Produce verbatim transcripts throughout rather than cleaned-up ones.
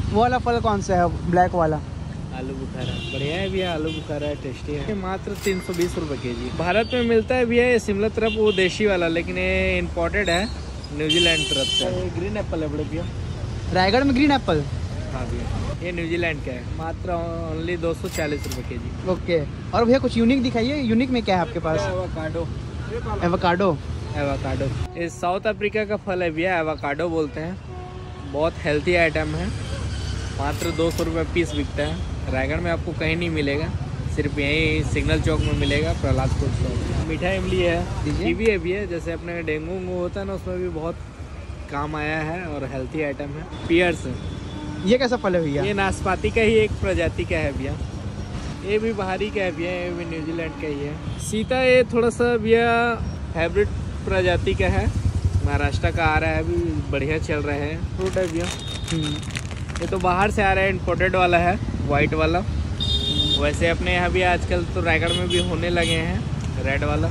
वो वाला फल कौन सा है, ब्लैक वाला? आलू बुखारा बढ़िया है भैया, आलू बुखारा है, टेस्टी है। मात्र तीन सौ बीस रुपये के जी। भारत में मिलता है भैया, ये शिमला तरफ वो देशी वाला, लेकिन ये इम्पोर्टेड है न्यूजीलैंड तरफ से। ग्रीन एप्पल है बड़े भैया, रायगढ़ में ग्रीन एप्पल। हाँ भैया, ये न्यूजीलैंड का है, मात्र ओनली दो सौ चालीस रुपये के जी। ओके। और भैया कुछ यूनिक दिखाइए, यूनिक में क्या है आपके पास? एवोकाडो। एवोकाडो एवोकाडो ये साउथ अफ्रीका का फल है भैया, एवोकाडो बोलते हैं। बहुत हेल्थी आइटम है, मात्र दो सौ रुपये पीस बिकता है। रायगढ़ में आपको कहीं नहीं मिलेगा, सिर्फ यहीं सिग्नल चौक में मिलेगा, प्रहलाद फूड शॉप। मीठा इमली है, कीवी है भी है, जैसे अपने डेंगू वेंगू होता है ना, उसमें भी बहुत काम आया है और हेल्थी आइटम है। पियर्स, ये कैसा फल है भैया? ये नाशपाती का ही एक प्रजाति का है भैया, ये भी बाहरी का है भैया, ये भी न्यूजीलैंड का ही है। सीता ये थोड़ा सा भैया हाइब्रिड प्रजाति का है, महाराष्ट्र का आ रहा है, अभी बढ़िया चल रहा है। फ्रूट है भैया, ये तो बाहर से आ रहा है, इम्पोर्टेड वाला है, वाइट वाला। वैसे अपने यहाँ भी आजकल तो रायगढ़ में भी होने लगे हैं, रेड वाला।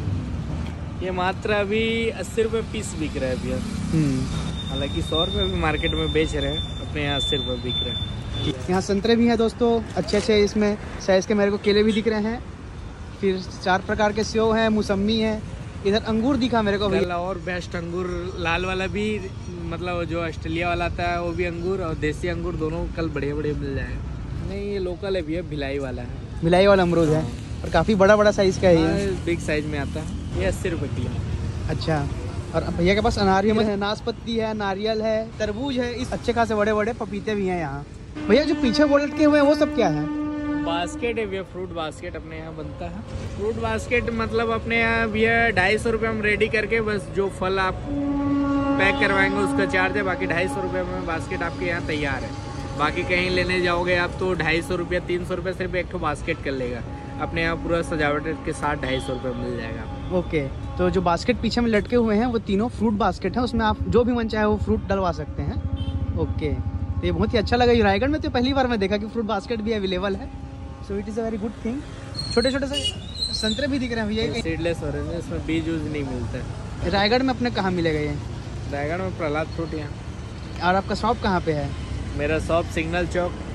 ये मात्र अभी अस्सी रुपये पीस बिक रहा है भैया, हालांकि सौ रुपये भी मार्केट में बेच रहे हैं, अपने यहाँ अस्सी रुपये बिक रहे हैं। यहाँ संतरे भी हैं दोस्तों, अच्छे अच्छे इसमें साइज़ के। मेरे को केले भी दिख रहे हैं, फिर चार प्रकार के सेव हैं, मौसम्मी है, इधर अंगूर दिखा मेरे को भैया। और बेस्ट अंगूर लाल वाला भी, मतलब जो ऑस्ट्रेलिया वाला आता है वो भी अंगूर, और देसी अंगूर दोनों कल बढ़िया बढ़िया मिल जाएगा। नहीं ये लोकल है भैया, भिलाई वाला है। भिलाई वाला अमरूद है, और काफ़ी बड़ा बड़ा साइज़ का है ये, बिग साइज में आता है। ये अस्सी रुपये किलो। अच्छा। और भैया के पास अनार है, नाशपाती है, नारियल है, तरबूज है, इस अच्छे खासे बड़े बड़े पपीते भी हैं यहाँ। भैया जो पीछे वो लटके हुए हैं वो सब क्या है? बास्केट है भैया, फ्रूट बास्केट अपने यहाँ बनता है। फ्रूट बास्केट मतलब अपने यहाँ भैया ढाई सौ रुपये हम रेडी करके, बस जो फल आप पैक करवाएंगे उसका चार्ज है, बाकी ढाई सौ रुपये में बास्केट आपके यहाँ तैयार है। बाकी कहीं लेने जाओगे आप तो ढाई सौ रुपया तीन सौ रुपये सिर्फ एक ठो बास्केट कर लेगा। अपने यहाँ पूरा सजावट के साथ ढाई सौ रुपये मिल जाएगा। ओके, तो जो बास्केट पीछे में लटके हुए हैं वो तीनों फ्रूट बास्केट हैं, उसमें आप जो भी मन चाहे वो फ्रूट डलवा सकते हैं। ओके, तो ये बहुत ही अच्छा लगा। रायगढ़ में तो पहली बार मैं देखा कि फ्रूट बास्केट भी अवेलेबल है, so it is a very good thing. छोटे छोटे से संतरे भी दिख रहे हैं भैया, सीडलेस ऑरेंज है, इसमें बीज यूज नहीं मिलता है। रायगढ़ में अपने कहाँ मिलेगा ये? रायगढ़ में प्रहलाद फ्रूट यहाँ। और आपका शॉप कहाँ पे है? मेरा शॉप सिग्नल चौक